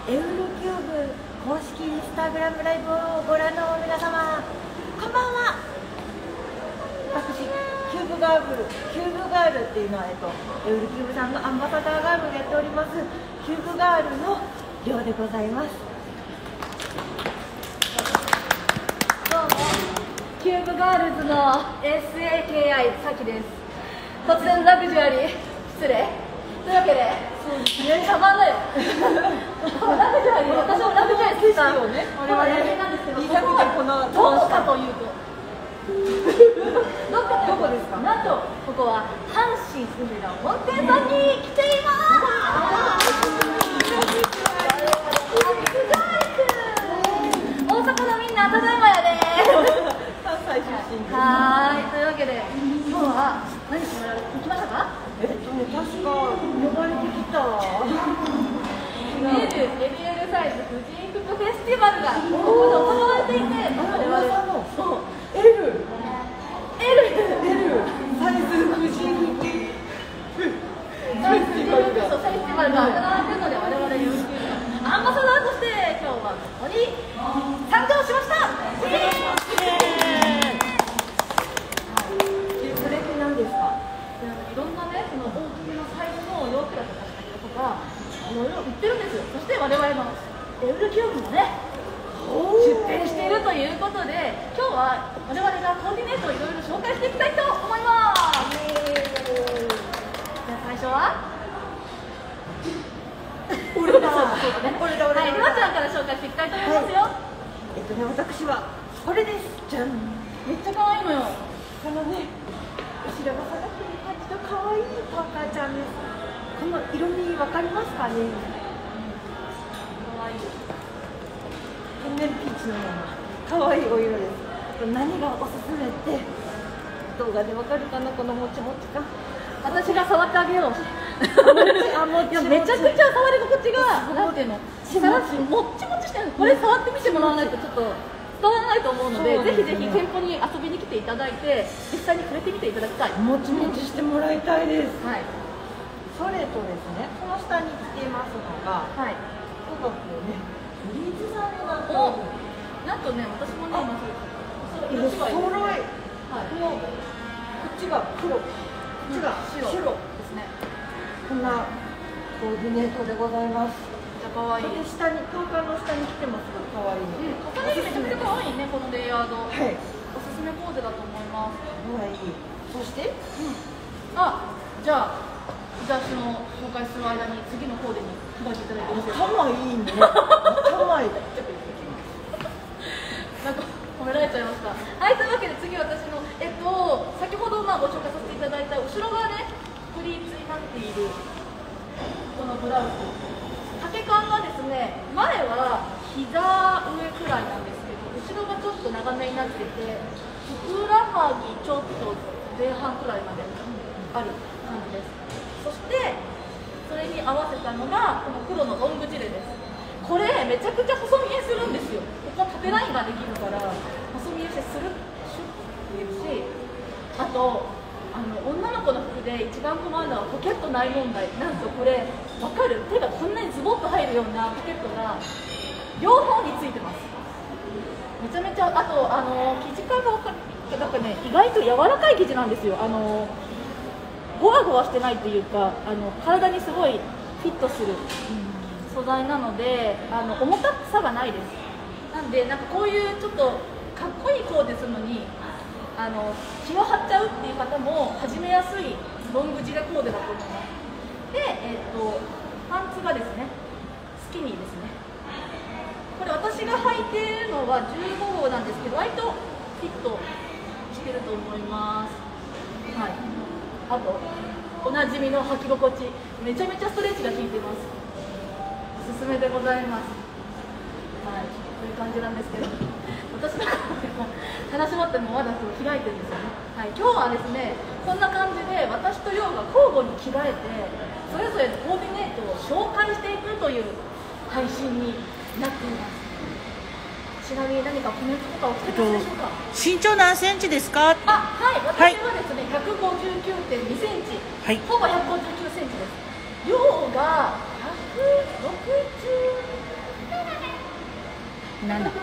エウロキューブ公式インスタグラムライブをご覧の皆様、こんばんは。私、キューブガールっていうのは、エウロキューブさんのアンバサダーガールをやっておりますキューブガールのりょうでございます。 どうも、キューブガールズの SAKI さきです。突然ラグジュアリー失礼というわけで、そうですね、たまんないよラグジュアリー、私もラグジュアリー好きな我々なんですけど、ここはどこかというとどこですか？なんとここは阪神すみだ本店さんに来ています。大阪のみんなただいまやで関西出身。 はい、というわけで今日は何してもらう行きましたか？ 確か呼ばれてきた。 エリエルサイズ婦人服フェスティバルがここで行われていて、我々そう L サイズ婦人服フェスティバルが行われているので、我々よろしくアンバサダーとして今日はここに参加をしました。 それって何ですか？ いろんなね、その大きめのサイズの洋服だったりとかいろいろ売ってるんですよ。そして我々のエウルキューブもね出店しているということで、今日は我々がコーディネートをいろいろ紹介していきたいと思います。じゃあ最初は俺だ。 はい、ルナちゃんから紹介していきたいと思いますよ。 私はこれです。じゃん。 めっちゃ可愛いのよ。 このね、後ろが下がってる感じの可愛いパーカーちゃんです。この色味わかりますかね？ 可愛い。 天然ピーチのような可愛いお色です。何がおすすめって動画でわかるかな、このもちもち感。 私が触ってあげよう。いや、めちゃくちゃ触り心地がなんていうの、もっちもちしてる。これ触ってみてもらわないとちょっと伝わらないと思うので、ぜひぜひ店舗に遊びに来ていただいて実際に触れてみていただきたい。 もちもちしてもらいたいです。 はい。 それとですね、この下に着ていますのが、 はい。 すごくね、フリーズさんになってお、なんとね、私もね、今色違い。 揃い。 はい。 こっちが黒、こっちが白ですね。 こんなコーディネートでございます。 めっちゃ可愛い。 で下に空間の下に着てもすごい可愛いので。 重ね着めちゃくちゃ可愛いね、このレイヤード。 はい。 おすすめコーデだと思います。 可愛い。そして、 あ、じゃあ私の紹介する間に次のコーデに着替えていただいてよろしいですか？ 頭いいね。頭いい。 なんか褒められちゃいました。はい、というわけで次私の先ほどご紹介させていただいた後ろがねプリーツになっているこのブラウス、丈感がですね、前は膝上くらいなんですけど、後ろがちょっと長めになってて、ふくらはぎちょっと前半くらいまである感じです。そしてそれに合わせたのがこの黒のロングジレです。これめちゃくちゃ細見えするんですよ。ここ縦ラインができるから細見えしてスルッシュッていうし、あと女の子の服で一番困るのはポケットない問題。なんとこれ分かる？手がこんなにズボッと入るようなポケットが両方についてます。めちゃめちゃ、あと生地感が分かる。なんかね、意外と柔らかい生地なんですよ。ゴワゴワしてないというか、体にすごいフィットする素材なので、重たさがないです。なんで、なんかこういうちょっとかっこいいコーデするのに気を張っちゃうっていう方も始めやすいロングジレコーデだと思います。で、パンツがですね、スキニーですね。これ私が履いているのは15号なんですけど、割とフィットしてると思います。はい。あとおなじみの履き心地、めちゃめちゃストレッチが効いています。おすすめでございます。はい、という感じなんですけど、私の話し終わってもまだ開いてるんですよね。はい、今日はですね、こんな感じで私とヨウが交互に着替えて、それぞれのコーディネートを紹介していくという配信になっています。ちなみに何かコメントとかお付けますでしょうか？ 身長何センチですか？ はい、私はですね、159.2センチ、 はい、 ほぼ159センチです。量が160 7 7です。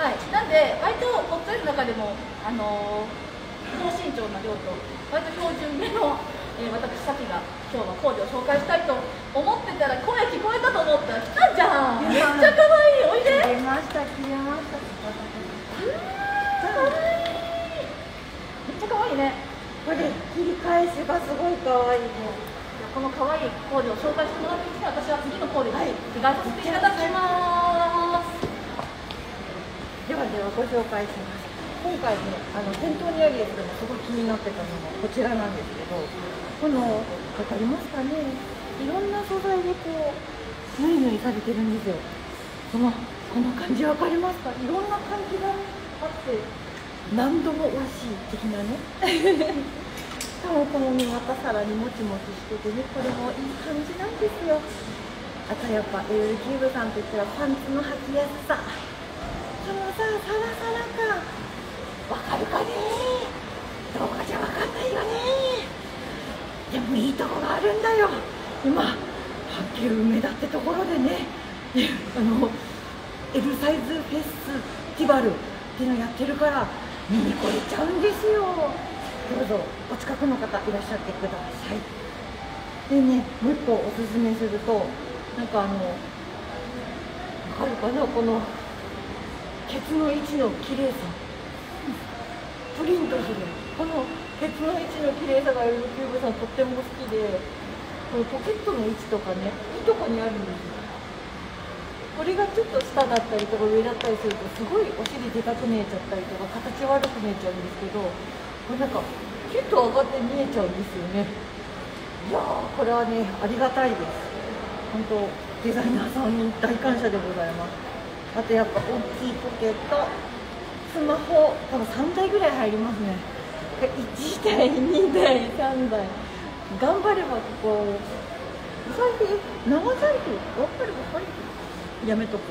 はい、なんで割とホットエの中でも高身長な量と割と標準めの、私さきが今日はコーデを紹介したいと思ってたら声聞こえたと思ったら来たじゃん。めっちゃ可愛い。おいで。 切れました切れました。 可愛い。めっちゃ可愛いね。 これ切り返しがすごい可愛いね。 この可愛いコーデを紹介してもらってきて、私は次のコーデに着替えさせていただきます。 ではご紹介します。今回ね、店頭にあるやつでもすごい気になってたのがこちらなんですけど、この分かりますかね、いろんな素材でこう縫い縫いされてるんですよ。この感じ分かりますか？いろんな感じがあって何度も美味しい的なねしかもこのね、またさらにもちもちしててね、これもいい感じなんですよ。あとやっぱLLキューブさんといったらパンツの履きやすさ、このさ、サラサラ感わかるかね。どうかじゃわかんないよね。でもいいとこがあるんだよ。今阪急梅田ってところでねL サイズフェスティバルっていうのやってるから見に来れちゃうんですよ。どうぞお近くの方いらっしゃってください。でね、もう一個おすすめすると、なんかわかるかな、このケツの位置の綺麗さ、プリントするこのケツの位置の綺麗さがLLキューブさんとっても好きで、このポケットの位置とかね、いいとこにあるんですよ。これがちょっと下だったりとか上だったりするとすごいお尻でかく見えちゃったりとか形悪く見えちゃうんですけど、これなんかキュッと上がって見えちゃうんですよね。いやー、これはね、ありがたいです。本当デザイナーさんに大感謝でございます。あとやっぱ大きいポケット、スマホ多分3台ぐらい入りますね。1台2台3台頑張れば、ここお財布長財布頑張れば入る、やめとく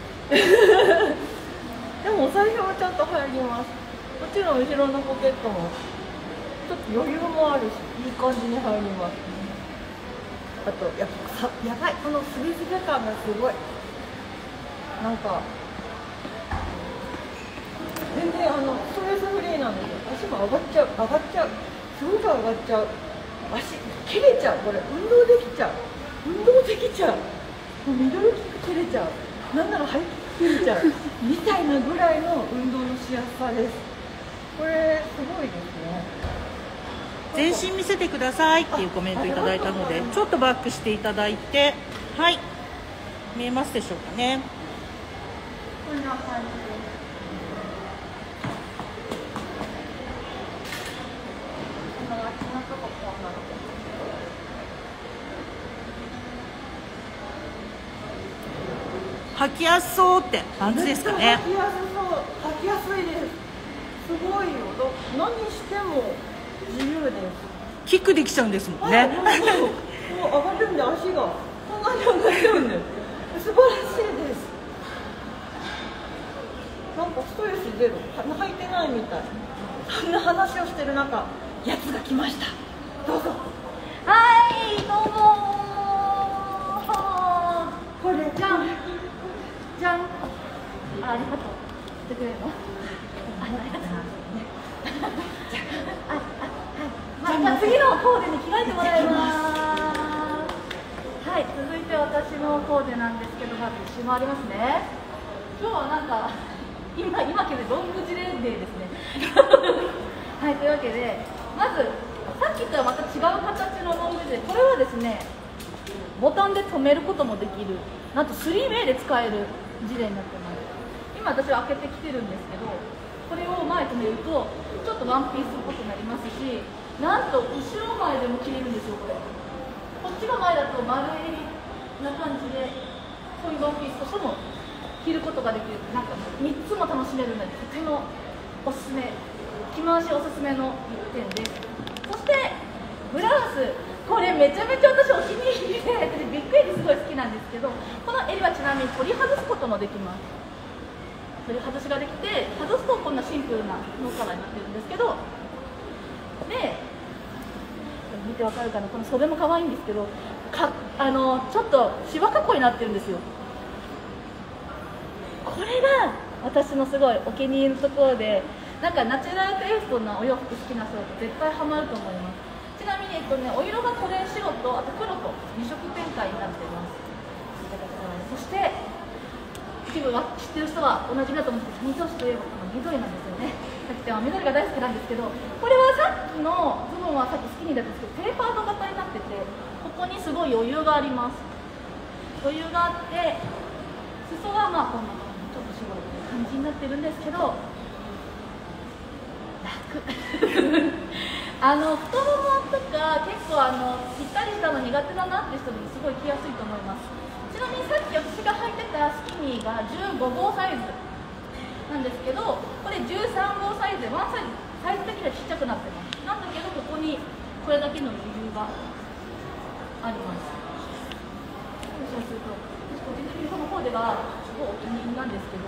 でもお財布はちゃんと入ります。もちろん後ろのポケットもちょっと余裕もあるし、いい感じに入ります。あとやっぱやばい、このスベスベ感がすごい、なんか全然ストレスフリーなんですよ。足も上がっちゃうすごく上がっちゃう、足切れちゃう、これ運動できちゃう、もうミドルキック切れちゃう、なんならハイキック切れちゃうみたいなぐらいの運動のしやすさです。これすごいですね。 全身見せてくださいっていうコメントいただいたので、ちょっとバックしていただいて、はい、見えますでしょうかね。 こんな感じです。 履きやすそうって感じですかね。 履きやすそう、履きやすいです。すごいよ。何しても自由です。 キックできちゃうんですもんね。 はい、もう上がるんで、足がこんなに上がっちゃうんで素晴らしいです。なんかストレスゼロ、履いてないみたい。そんな話をしてる中、やつが来ました。どうぞ。 はい、どうもこれじゃんじゃん。ありがとう。来てくれるの。まあ、次のコーデに着替えてもらいます。はい、続いて私のコーデなんですけど、まず一緒ありますね。今日はなんか今けどロングジレンデーですね。はい、というわけでまずさっきとはまた違う形のロングジレ、これはですね、ボタンで留めることもできる、なんと 3way で使えるジレになってます。今私は開けてきてるんですけど、これを前留めるとちょっとワンピースっぽくなりますし、なんと後ろ前でも着れるんですよ。これこっちが前だと丸襟な感じで、こういうワンピースとしても着ることができる、なんか3つも楽しめるので、とてもおすすめ、着回しおすすめの1点です。そしてブラウス、これめちゃめちゃ私お気に入りで、私ビッグ襟すごい好きなんですけど、この襟はちなみに取り外すこともできます。取り外しができて、外すとこんなシンプルなノーカラーになってるんですけど、で見てわかるかな、この袖も可愛いんですけど、ちょっとしわ囲いになってるんですよ。 これが私のすごいお気に入りのところで、なんかナチュラルテイストなお洋服好きな人だと絶対ハマると思います。ちなみに、お色がこれ白とあと黒と2色展開になっています。そして一部は知ってる人はおなじみだと思うんですけど、三年といえばこの緑なんですよね。さっき言った緑が大好きなんですけど、これはさっきのズボンはさっきスキニーだったんですけど、テーパード型になってて、ここにすごい余裕があります。余裕があって、裾はまあこんな感じ、ちょっと白い感じになってるんですけど、楽太ももとか結構ぴったりしたの苦手だなって人にすごい着やすいと思います。ちなみにさっき私が履いてたスキニーが15号サイズなんですけど、これ13号サイズでワンサイズサイズ的にはちっちゃくなってます。なんだけどここにこれだけの余裕があります。そうすると個人的にこのコーデがすごいお気に入りなんですけど、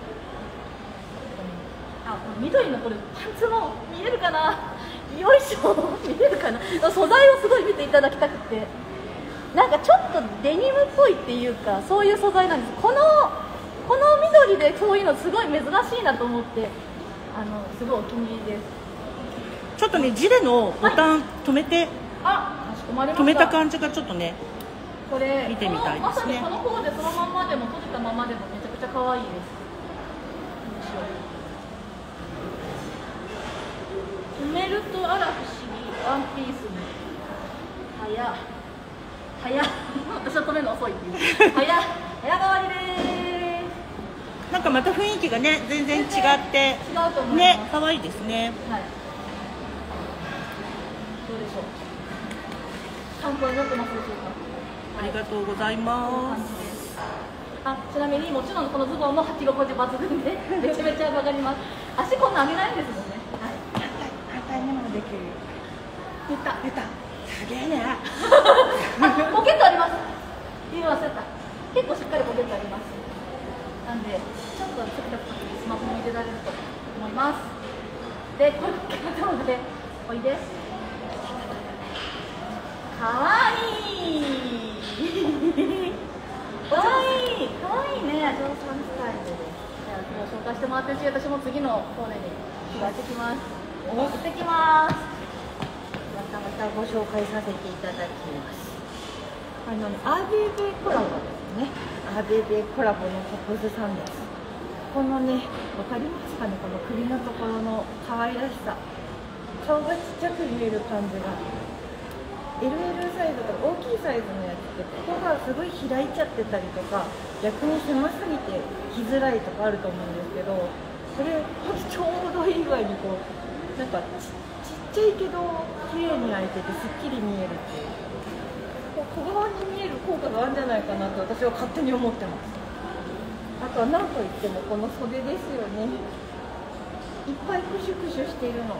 この緑のこれパンツも見えるかな、よいしょ見えるかな、素材をすごい見ていただきたくて、なんかちょっとデニムっぽいっていうか、そういう素材なんです。この緑でそういうのすごい珍しいなと思って、すごいお気に入りです。 ちょっとね、ジレのボタン止めて、 かしこまりました。 止めた感じがちょっとね、 これ見てみたいですね。 まさにこの方でそのまんまでも閉じたままでもめちゃくちゃ可愛いです。止めるとあら不思議、ワンピースに私は止めるの遅いっていう早変わりです。 なんかまた雰囲気がね全然違って違うと思いますね、可愛いですね。 はい、どうでしょう、参考になってますでしょうか。 ありがとうございます。 ちなみにもちろんこのズボンも履き心地抜群でめちゃめちゃ上がります。足こんな上げないんですもんね。 反対にもできる。 出たすげえね。 ポケットあります。言い忘れた。結構しっかりポケットあります。なんでちょっとちょっとスマホも入れられると思います。でこれポケットなのでおいで。かわいい。かわいいね。ジョーさんスタイルで。じゃあ今日紹介してもらってるし、私も次のコーデに着替えてきます。行ってきます。 またご紹介させていただきます。アーベーベコラボですね。アーベーベコラボのトップスさんです。このね、わかりますかね、この首のところの可愛らしさ、顔がちっちゃく見える感じが。LL サイズとか大きいサイズのやつってここがすごい開いちゃってたりとか、逆に狭すぎて着づらいとかあると思うんですけど、これちょうどいい具合にこうなんかちっちゃいけど綺麗に開いててすっきり見えるっていう、小顔に見える効果があるんじゃないかなと私は勝手に思ってます。あとは何といってもこの袖ですよね。いっぱいクシュクシュしているの。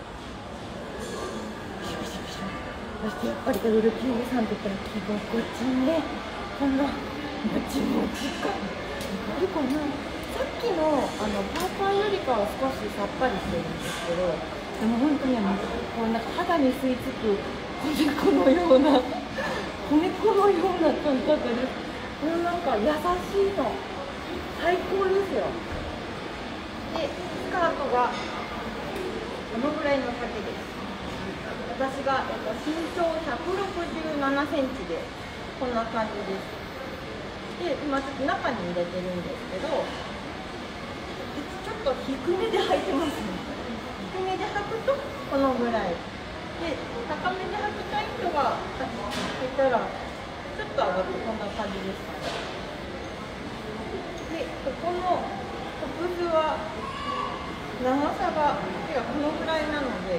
そしてやっぱりLLさんって言ったら着心地ね、このもちもち感、あるかな。さっきのパーカーよりかは少しさっぱりしてるんですけど、でも本当にこうなんか肌に吸い付く子猫のような感覚です。このなんか優しいの最高ですよ。でスカートがこのぐらいの丈です。私が身長167センチでこんな感じです。で今ちょっと中に入れてるんですけど、ちょっと低めで履いてますね。低めで履くとこのぐらいで、高めで履きたい人が履いたらちょっと上がってこんな感じです。でここのトップスは長さがこのぐらいなので、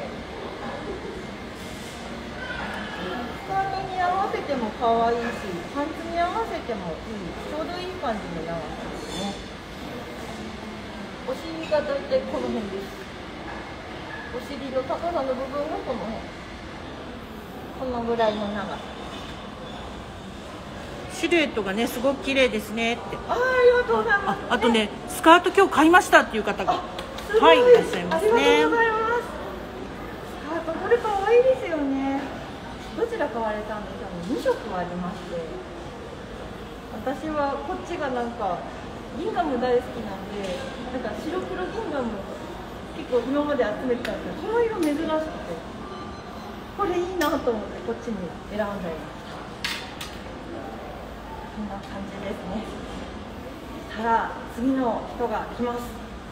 スカートに合わせても可愛いし、パンツに合わせてもいい、ちょうどいい感じの長さですね。お尻がだいたいこの辺です。お尻の高さの部分がこの辺、このぐらいの長さ。 シルエットがねすごく綺麗ですねって。 ありがとうございます。 あとね、スカート今日買いましたっていう方がはいいらっしゃいますね。 ありがとうございます。スカートこれ可愛いですよね。どちら買われたんですかね。2色ありまして、私はこっちがなんかギンガム大好きなんで、なんか白黒ギンガム結構今まで集めてたんですけど、この色珍しくて、これいいなと思ってこっちに選んじゃいました。こんな感じですね。たら次の人が来ます。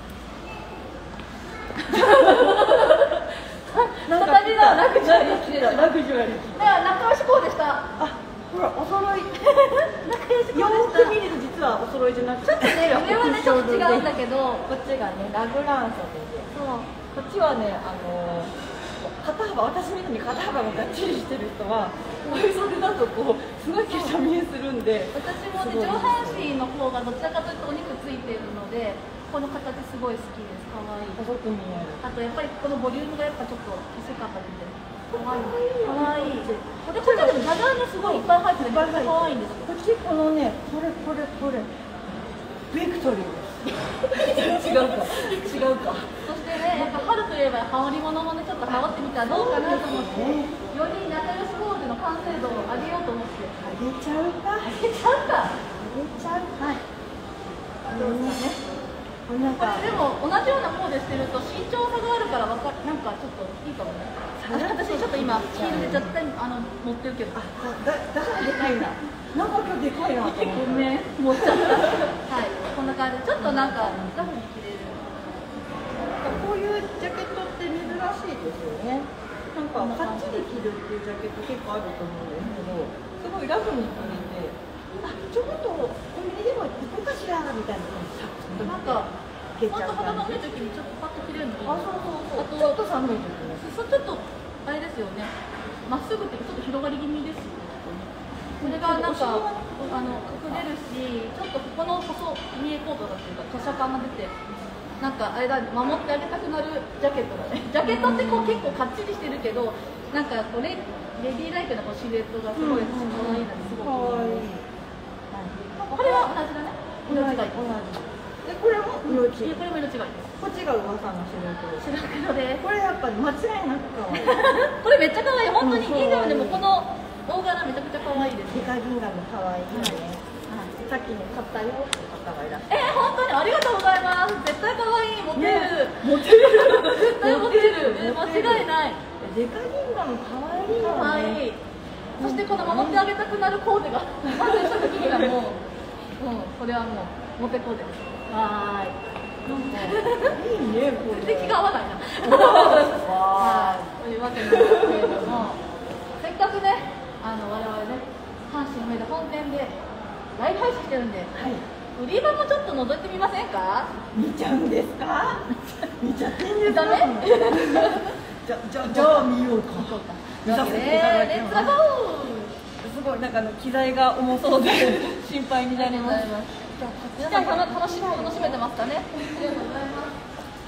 なんか畳のラグジュアリー着てる。 ラグジュアリー着てる。 だから仲良しコーデした。 あ、ほらお揃い。 仲良しコよーデした。 ーく見ると実はお揃いじゃなくて、 ちょっとね、上はねちょっと違うんだけど、 こっちがねラグランソで、 そうこっちはね肩幅、私みたいに肩幅ががっちりしてる人はこういう袖だとこうすごい華奢見えするんで、 私もね上半身の方がどちらかというとお肉ついてるので、この形すごい好きです。可愛い。 細く見える。 あとやっぱりこのボリュームがやっぱちょっと薄かったりで可愛い。でこっちはでも長いのすごいいっぱい入ってる。可愛いんですよ。 こっちこのね、これベクトリーです違うか。 そしてね、やっぱ春といえば羽織物もねちょっと羽織ってみたらどうかなと思って、より仲良しコーデの完成度を上げようと思って。 あげちゃうか。 あげちゃうか。はい。どうですかね。 これなんかでも同じようなコーデしてると身長差があるからなんかちょっといいかもね。私ちょっと今ヒールで絶対持ってるけど。 だからでかいな。なんか今日でかいなと思って。 ごめん、持っちゃった。はい、こんな感じでちょっとなんかラフに着れる。 こういうジャケットって珍しいですよね。なんかかっちり着るっていうジャケット結構あると思うんですけど、すごいラフに着れて、ちょこっとコンビニでも行こうかしらみたいな感じでなんかいけ本当ちゃう感じ。 肌の上の時にちょっとパッと着れるのいい。 あ、そうあとちょっと寒い時ね。 そうちょっとあれですよね。まっすぐっていうかちょっと広がり気味ですよね。これがなんか隠れるし、ちょっとここの細見え効果がっていうか華奢感が出て、なんかあれだ、守ってあげたくなるジャケットだね。ジャケットってこう結構かっちりしてるけど、なんかこれレディーライクなこうシルエットがすごい可愛いのですごく可愛い。 これは同じだね。色違い。 でこれも色違い。 これも色違いです。 こっちが噂の白黒。 白黒です。 これやっぱり間違いなく可愛い。 これめっちゃ可愛い。本当にギンガムでもこの大柄めちゃくちゃ可愛いです。 デカギンガム可愛いよね。さっきね買ったよって方がいらっしゃる。 本当にありがとうございます。絶対可愛い。モテる。 モテる。 絶対モテる。間違いない。 デカギンガム可愛いよね。 可愛い。そしてこの守ってあげたくなるコーデが完成した時にはもう、これはもうモテコーデです。はーい。 いいねこれ。 全然気が合わないな。 わというわけなんですけれども、せっかくね、我々ね、阪神梅田本店でライブ配信してるんで、 はい。 売り場もちょっと覗いてみませんか？ 見ちゃうんですか？見ちゃっていいんですか？ ダメ？ じゃあ見ようか。見させていただきレッツます。 ゴー！ すごいなんか機材が重そうで心配になります。 皆さん楽しめてますかね？ありがとうございます。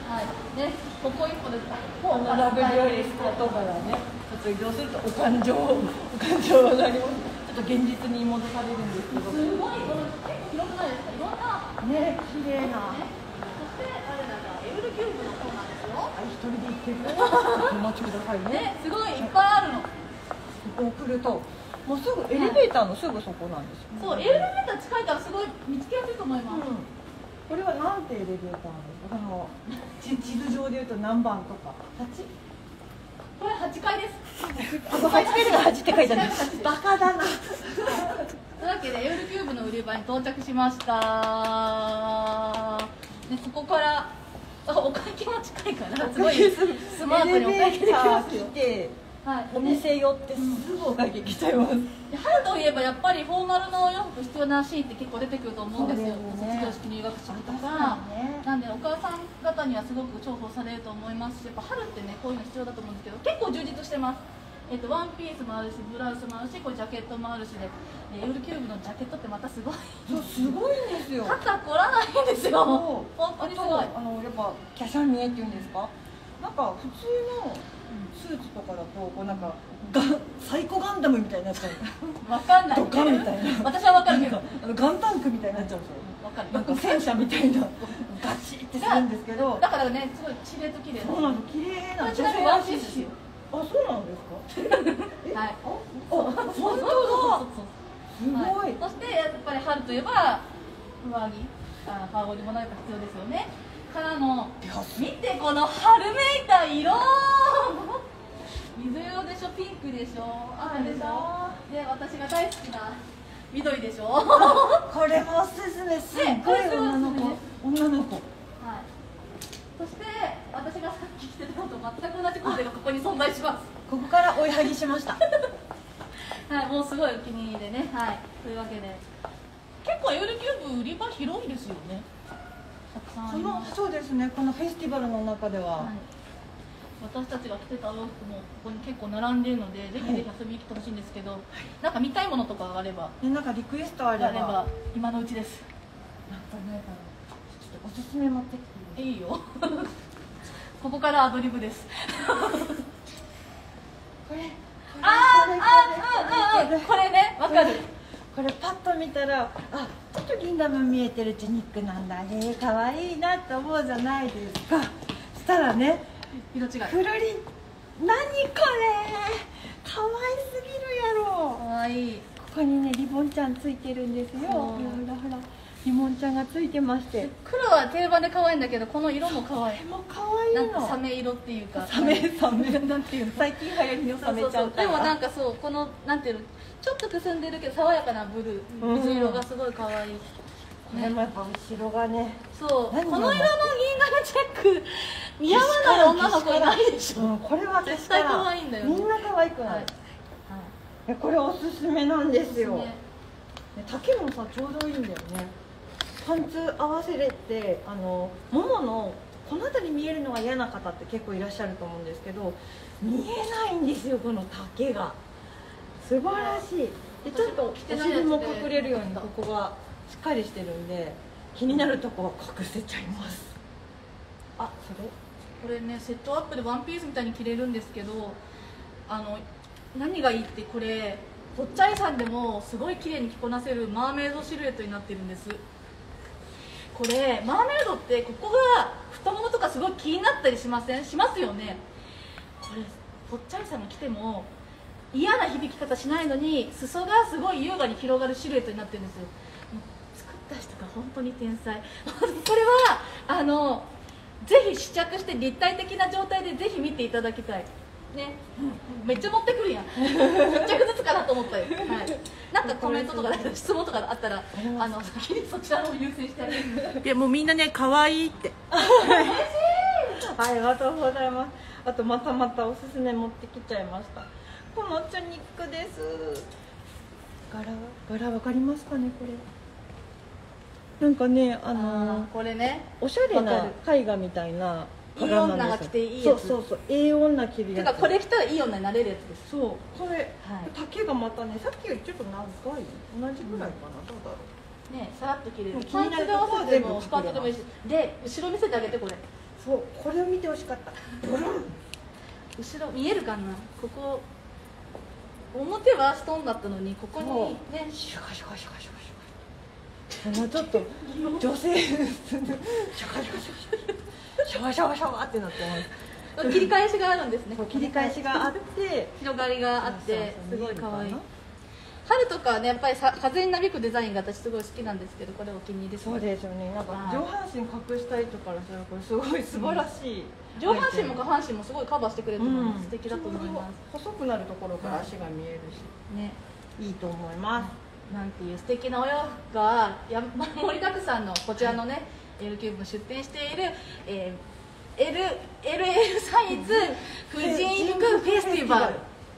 はいね、ここ一歩ですか。 このラグジュアリースポットからね、ちょっと移動するとお感情がなります。ちょっと現実に戻されるんですけど。 すごいこの結構広くないですか？いろんなね、綺麗な。 そしてあれだがエウルキューブの方なんですよ。 一人で行ってる。お待ちくださいね。 ね、すごいいっぱいあるの。 ここ来ると、もうすぐエレベーターのすぐそこなんですよ。 そう、エレベーター近いからすごい見つけやすいと思います。 これはなんてエレベーターなんですか？地図上でいうと何番とか。8？ これ8階です。 8階で8って書いてある。バカだな。 というわけでエウルキューブの売り場に到着しました。でそこからお会計も近いからすごいスマートにお会計できますよ。はい、 お店寄ってすぐお会計来ちゃいます。 春といえばやっぱりフォーマルのお洋服必要なシーンって結構出てくると思うんですよ。 そうですね、 卒業式入学式とか、なんでお母さん方にはすごく重宝されると思いますし、やっぱ春ってねこういうの必要だと思うんですけど、結構充実してます。ワンピースもあるし、ブラウスもあるし、これジャケットもあるしで、エウルキューブのジャケットってまたすごい。 そう、すごいんですよ。 肩凝らないんですよ。本当にすごい。 やっぱ華奢見えっていうんですか。なんか普通のスーツとかだとこうなんかサイコガンダムみたいになっちゃう。 わかんない。 ドカンみたいな。 私はわかるけど。 ガンタンクみたいになっちゃうんですよ。 わかる。 なんか戦車みたいなガチってするんですけど。 だからね、すごい地れと綺麗。 そうなんです。綺麗な。 ちなみにワンピースですよ。 あ、そうなんですか。 はい。 本当だ。すごい。 そしてやっぱり春といえば上着。 羽織も何か必要ですよね。からの見てこの春めいた色水色でしょ、ピンクでしょ、赤でしょ、で私が大好きな緑でしょこれもおすすめ、すっごい女の子、女の子。 はい、そして私がさっき着てたのと全く同じコーデがここに存在します。 ここから追いはぎしましたはい、もうすごいお気に入りでね。はい、というわけで結構エウレキューブ売り場広いですよね。たくさんあります。 そうですね、このフェスティバルの中では、 はい、私たちが着てたお洋服もここに結構並んでいるので、ぜひぜひ遊びに来てほしいんですけど、なんか見たいものとかあれば、 なんかリクエストあれば今のうちです。 なんかないかな、ちょっとおすすめ持ってきていい？ いいよここからアドリブですこれこれね、わかる。 これパッと見たら、あ、ちょっとギンダム見えてるチェニックなんだ、可愛いなと思うじゃないですか。したらね、 色違い。 くるりん、何これ、可愛すぎるやろ。 可愛い。 ここにね、リボンちゃんついてるんですよ。ほらほら、リボンちゃんがついてまして。 黒は定番で可愛いんだけど、この色も可愛い。 も可愛いの。 なんかサメ色っていうか。 サメなんていうの。 最近流行りのサメちゃん。 でもなんかそう、このなんていうの、ちょっとくすんでるけど爽やかなブルー、水色がすごい可愛い。 これもやっぱ後ろがね。 そう。この色の銀河チェック似合わない女の子いないでしょ。 これは絶対可愛いんだよ。 みんな可愛くない。これおすすめなんですよ。丈もさ、ちょうどいいんだよね。パンツ合わせれて、もものこの辺り見えるのが嫌な方って結構いらっしゃると思うんですけど、見えないんですよ、この丈が。素晴らしい。でちょっとお尻も隠れるようにここがしっかりしてるんで、気になるとこは隠せちゃいます。あ、 これね、セットアップでワンピースみたいに着れるんですけど、何がいいって、これぽっちゃりさんでもすごい綺麗に着こなせるマーメイドシルエットになってるんです。これマーメイドってここが太ももとかすごい気になったりしません？しますよね。これぽっちゃりさんが着ても嫌な響き方しないのに、裾がすごい優雅に広がるシルエットになってるんですよ。作った人が本当に天才これはぜひ試着して立体的な状態でぜひ見ていただきたいね。めっちゃ持ってくるやん10着ずつかなと思ったよ、はい、なんかコメントとか質問とかあったら先にそちらを優先してあげる。 いやもうみんなね可愛いってありがとうございます。あとまたおすすめ持ってきちゃいました。このチョニックです。柄わかりますかね、これ。なんかね、 これね、 おしゃれな絵画みたいな。 いい女が着ていいやつ。 そう、いい女着るやつ。 てかこれ着たらいい女になれるやつです。 そう、これ、丈がまたね、さっきよりちょっと長い、同じぐらいかな、どうだろう。ね、さらっと着れる。パンツで合わせてもスカートでもいいし、で後ろ見せてあげてこれ。 そう、これを見てほしかった。 後ろ見えるかな、ここ。表はストーンだったのに、ここにね、 シュカシュカシュカシュカシュカ。もうちょっと女性シュカシュカシュカシャワシャワシャワってなってます。 切り返しがあるんですね。 切り返しがあって広がりがあってすごい可愛い。春とかね、やっぱり風になびくデザインが私すごい好きなんですけど、これお気に入りです。 そうですよね。なんか上半身隠したい人からするとこれすごい素晴らしい。 上半身も下半身もすごいカバーしてくれるので素敵だと思います。 細くなるところから足が見えるしね、いいと思います。 なんていう素敵なお洋服が盛りだくさんのこちらのね、L キューブ出店している、LL サイズ婦人服フェスティバル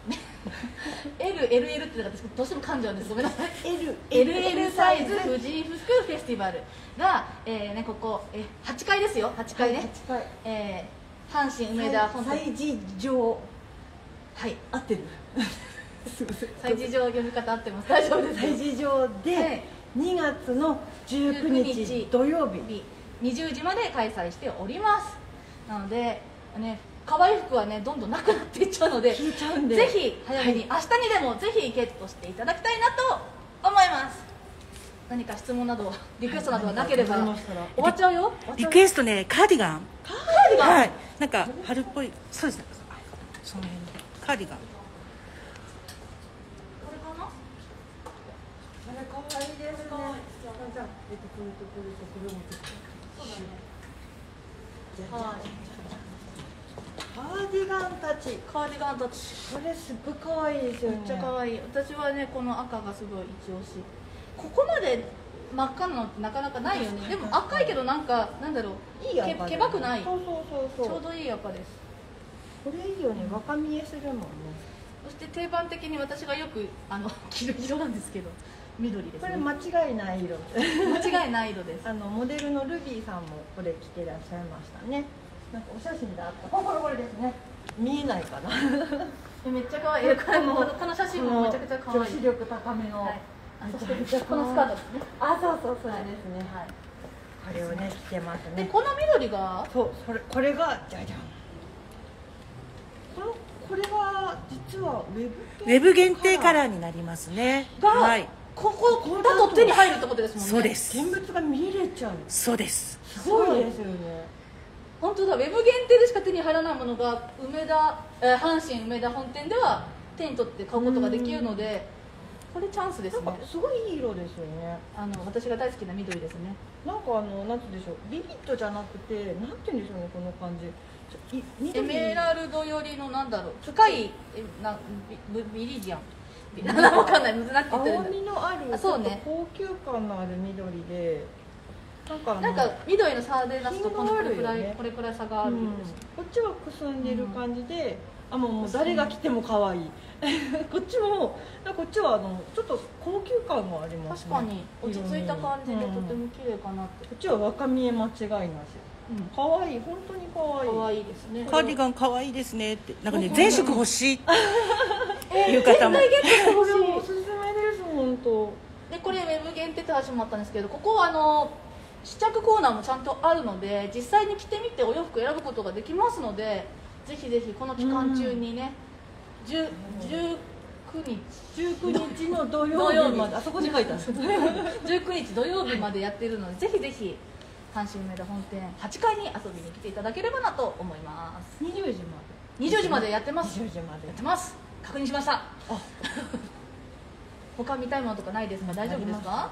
LLL って私どうしても噛んじゃうんです、ごめんなさい。 LL サイズ婦人服フェスティバルが、ここ、8階ですよ。8階ね、阪神梅田本催事場、 はい、 合ってるすみません、 催事場読み方合ってます、大丈夫です。 催事場で2月の19日土曜日 20時まで開催しております。なのでね、可愛い服はねどんどんなくなっていっちゃうので、 消えちゃうんで、 ぜひ早めに、明日にでもぜひゲットしていただきたいなと思います。何か質問などリクエストなどがなければ終わっちゃうよ。 リクエストね、カーディガン。 カーディガン、 はい、なんか春っぽい。そうですね、その辺のカーディガン。 これかな。 これ可愛いですね。 これとこれとこれもちょっと。 そうだね。 じゃじゃはい。 カーディガンたち。 カーディガンたち。 これすっごい可愛いですよね。 めっちゃ可愛い。私はね、この赤がすごい一押し。ここまで真っ赤なのってなかなかないよね。でも赤いけどなんかなんだろう。 いい赤けばくない。 そうそうそうそう。 ちょうどいい赤です。 これいいよね。若見えするもんね。 そして定番的に私がよく着る色なんですけど、緑ですね。 これ間違いない色。 間違いない色です。 モデルのルビーさんもこれ着てらっしゃいましたね。なんかお写真であった。これですね。見えないかな。 めっちゃ可愛い。これもこの写真もめちゃくちゃ可愛い。 女子力高めの。 はい。そしてこのスカートですね。 あ、そうそうそうですね。 はい。 これをね着てますね。 でこの緑がこれがじゃじゃん。これは実はウェブ限定カラーになりますね。はい。 ここだと手に入るってことですもんね。 そうです。 現物が見れちゃう。 そうです。 すごいですよね。 本当だ。ウェブ限定でしか手に入らないものが阪神梅田本店では手に取って買うことができるので、これチャンスですね。 なんかすごいいい色ですよね。 私が大好きな緑ですね。 なんかなんていうんでしょう、ビビットじゃなくて、なんていうんでしょうね、この感じ。 エメラルド寄りのなんだろう、深いビリジアン。わかんない。なんて言ってるんだ。 青みのある、 そうね。 高級感のある緑で、 なんか緑の差で出すとこれくらい差がある色です。 こっちはくすんでる感じで、もう誰が着ても可愛い。こっちはちょっと高級感がありますね。 確かに落ち着いた感じでとても綺麗かなって。 こっちは若見え間違いなし。可愛い、本当に可愛い。 可愛いですね。 カーディガン可愛いですねって、なんかね、全色欲しいっていう方も。 絶対ゲットしてほしい。 おすすめです本当。 でこれウェブ限定って始まったんですけど、ここは試着コーナーもちゃんとあるので、実際に着てみてお洋服選ぶことができますので、ぜひぜひこの期間中にね、19 日の土曜日まで、あそこに書いてある。 19日土曜日までやってるので、ぜひぜひ阪神梅田本店8階に遊びに来ていただければなと思います。 20時まで。 20時までやってます。 20時までやってます。確認しました。他見たいものとかないですか？大丈夫ですか？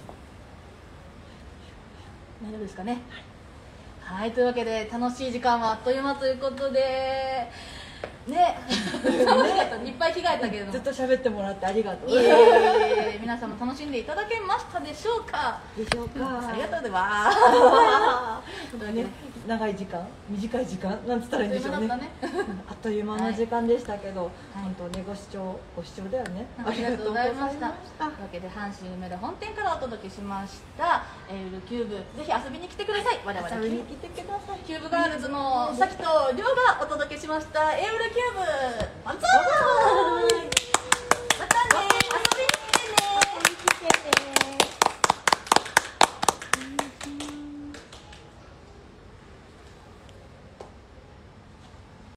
大丈夫ですかね。はい、というわけで楽しい時間はあっという間ということでね、楽しかった。いっぱい着替えたけれども、 ずっと喋ってもらってありがとう。 皆さんも楽しんでいただけましたでしょうか？ でしょうか。 ありがとうございます。 長い時間、短い時間、なんつったらいいんでしょうね。あっという間の時間でしたけど、本当ねご視聴だよね。 ありがとうございました。というわけで阪神梅田本店からお届けしましたエウルキューブ、ぜひ遊びに来てください。我々 遊びに来てください。 キューブガールズのさきとりょうがお届けしましたエウルキューブ。